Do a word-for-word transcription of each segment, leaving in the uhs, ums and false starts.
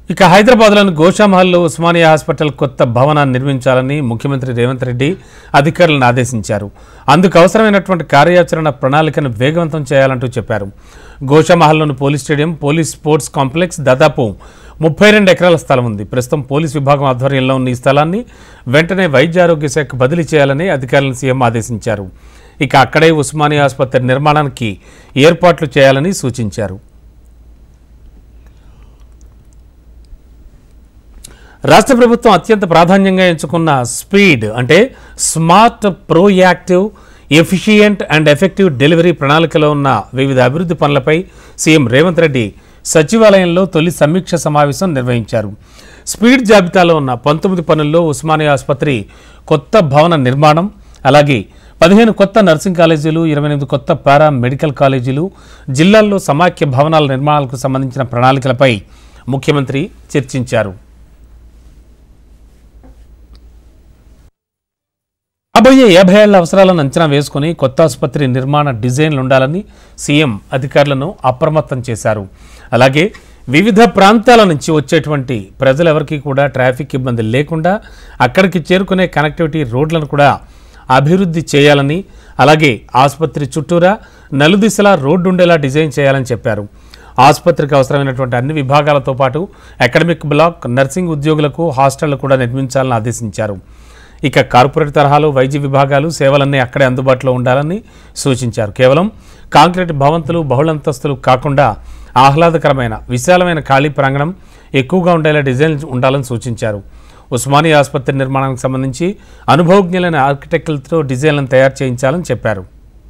ఇక హైదరాబాద్లోని గోషామహల్లో ఉస్మానియా హాస్పిటల్ కొత్త భవనాన్ని నిర్మించాలని ముఖ్యమంత్రి రేవంత్ రెడ్డి అధికారులను ఆదేశించారు. అందుకు అవసరమైనటువంటి కార్యాచరణ ప్రణాళికను వేగవంతం చేయాలంటూ చెప్పారు. గోషామహల్లోని police stadium, police sports complex దాదాపు ముప్పై రెండు ఎకరాల స్థలం ఉంది. ప్రస్తుతం పోలీస్ విభాగం ఆధ్వర్యంలో ఉన్న ఈ స్థలాన్ని వెంటనే వైద్య ఆరోగ్య శాఖ బదిలీ చేయాలని అధికారులను సీఎం ఆదేశించారు. ఇక అక్కడే ఉస్మానియా ఆసుపత్రి నిర్మాణానికి ఏర్పాట్లు చేయాలని సూచించారు. రాష్ట్ర ప్రభుత్వం అత్యంత ప్రాధాన్యంగా ఎంచుకున్న స్పీడ్ అంటే smart, proactive, efficient and effective delivery ప్రణాళికలో ఉన్న వివిధ అభివృద్ధి పనులపై సీఎం రేవంత్ రెడ్డి సచివాలయంలో తొలి సమీక్ష సమావేశం నిర్వహించారు. స్పీడ్ జాబితాలో ఉన్న పంతొమ్మిది పనుల్లో ఉస్మానియా ఆసుపత్రి కొత్త భవన నిర్మాణం, అలాగే పదిహేను కొత్త నర్సింగ్ కాలేజీలు, ఇరవై ఎనిమిది కొత్త పారా మెడికల్ కాలేజీలు, జిల్లాల్లో సమాఖ్య భవనాల నిర్మాణాలకు సంబంధించిన ప్రణాళికలపై ముఖ్యమంత్రి చర్చించారు. రాబోయే యాభై ఏళ్ల అవసరాలను అంచనా వేసుకుని కొత్త ఆసుపత్రి నిర్మాణ డిజైన్లు ఉండాలని సీఎం అధికారులను అప్రమత్తం చేశారు. అలాగే వివిధ ప్రాంతాల నుంచి వచ్చేటువంటి ప్రజలెవరికీ కూడా ట్రాఫిక్ ఇబ్బంది లేకుండా అక్కడికి చేరుకునే కనెక్టివిటీ రోడ్లను కూడా అభివృద్ధి చేయాలని, అలాగే ఆసుపత్రి చుట్టూరా నలుదిశలా రోడ్డు ఉండేలా డిజైన్ చేయాలని చెప్పారు. ఆసుపత్రికి అవసరమైనటువంటి అన్ని విభాగాలతో పాటు అకాడమిక్ బ్లాక్, నర్సింగ్ ఉద్యోగులకు హాస్టళ్లు కూడా నిర్మించాలని ఆదేశించారు. ఇక కార్పొరేట్ తరహాలో వైద్య విభాగాలు, సేవలన్నీ అక్కడే అందుబాటులో ఉండాలని సూచించారు. కేవలం కాంక్రీట్ భవంతులు, బహుళంతస్తులు కాకుండా ఆహ్లాదకరమైన విశాలమైన ఖాళీ ప్రాంగణం ఎక్కువగా ఉండేలా డిజైన్ ఉండాలని సూచించారు. ఉస్మానియా ఆసుపత్రి నిర్మాణానికి సంబంధించి అనుభవజ్ఞులైన ఆర్కిటెక్టులతో డిజైన్లను తయారు చేయించాలని చెప్పారు.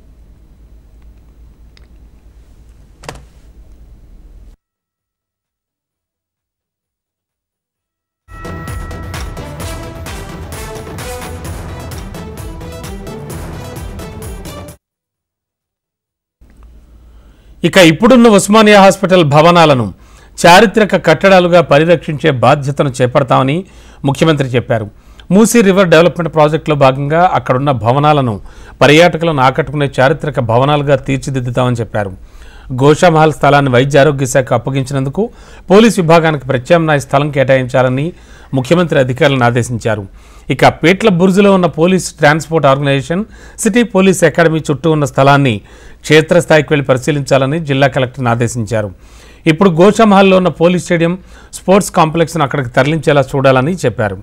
ఇక ఇప్పుడున్న ఉస్మానియా హాస్పిటల్ భవనాలను చారిత్రక కట్టడాలుగా పరిరక్షించే బాధ్యతను చేపడతామని ముఖ్యమంత్రి చెప్పారు. మూసీ రివర్ డెవలప్మెంట్ ప్రాజెక్టులో భాగంగా అక్కడున్న భవనాలను పర్యాటకులను ఆకట్టుకునే చారిత్రక భవనాలుగా తీర్చిదిద్దుతామని చెప్పారు. గోషామహల్ స్థలాన్ని వైద్య ఆరోగ్య శాఖ అప్పగించినందుకు పోలీస్ విభాగానికి ప్రత్యామ్నాయ స్థలం కేటాయించాలని ముఖ్యమంత్రి అధికారులను ఆదేశించారు. ఇక పేట్ల బుర్జులో ఉన్న police transport organisation, city police academy చుట్టూ ఉన్న స్థలాన్ని క్షేత్రస్థాయికి వెళ్లి పరిశీలించాలని జిల్లా కలెక్టర్ని ఆదేశించారు. ఇప్పుడు గోషామహల్లో ఉన్న పోలీస్ స్టేడియం, స్పోర్ట్స్ కాంప్లెక్స్ను అక్కడికి తరలించేలా చూడాలని చెప్పారు.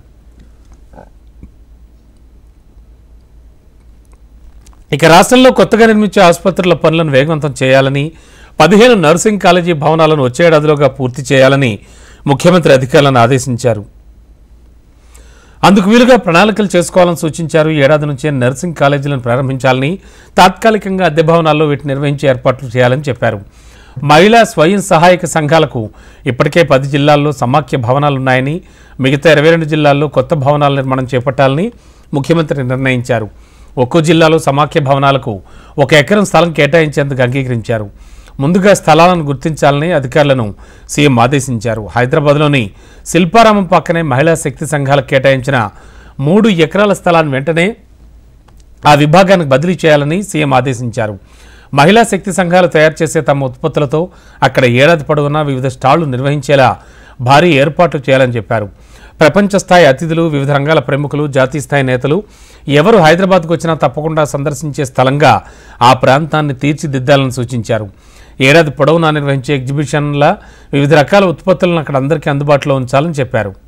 ఇక రాష్ట్రంలో కొత్తగా నిర్మించే ఆసుపత్రుల పనులను వేగవంతం చేయాలని, పదిహేను నర్సింగ్ కాలేజీ భవనాలను వచ్చే ఏడాదిలోగా పూర్తి చేయాలని ముఖ్యమంత్రి అధికారులను ఆదేశించారు. అందుకు వీలుగా ప్రణాళికలు చేసుకోవాలని సూచించారు. ఏడాది నుంచే నర్సింగ్ కాలేజీలను ప్రారంభించాలని, తాత్కాలికంగా అద్దె భవనాల్లో వీటిని నిర్వహించే ఏర్పాట్లు చేయాలని చెప్పారు. మహిళా స్వయం సహాయక సంఘాలకు ఇప్పటికే పది జిల్లాల్లో సమాఖ్య భవనాలున్నాయని, మిగతా ఇరవై రెండు జిల్లాల్లో కొత్త భవనాల నిర్మాణం చేపట్టాలని ముఖ్యమంత్రి నిర్ణయించారు. ఒక్కో జిల్లాలో సమాఖ్య భవనాలకు ఒక ఎకరం స్థలం కేటాయించేందుకు అంగీకరించారు. ముందుగా స్థలాలను గుర్తించాలని అధికారులను సీఎం ఆదేశించారు. హైదరాబాద్లోని శిల్పారామం పక్కనే మహిళా శక్తి సంఘాలకు కేటాయించిన మూడు ఎకరాల స్థలాన్ని వెంటనే ఆ విభాగానికి బదిలీ చేయాలని సీఎం ఆదేశించారు. మహిళా శక్తి సంఘాలు తయారు చేసే తమ ఉత్పత్తులతో అక్కడ ఏడాది పొడవునా వివిధ స్టాళ్లు నిర్వహించేలా భారీ ఏర్పాట్లు చేయాలని చెప్పారు. ప్రపంచ స్థాయి అతిథులు, వివిధ రంగాల ప్రముఖులు, జాతీయ స్థాయి నేతలు ఎవరు హైదరాబాద్కు వచ్చినా తప్పకుండా సందర్శించే స్థలంగా ఆ ప్రాంతాన్ని తీర్చిదిద్దాలని సూచించారు. ఏడాది పొడవునా నిర్వహించే ఎగ్జిబిషన్ల వివిధ రకాల ఉత్పత్తులను అక్కడ అందరికీ అందుబాటులో ఉంచాలని చెప్పారు.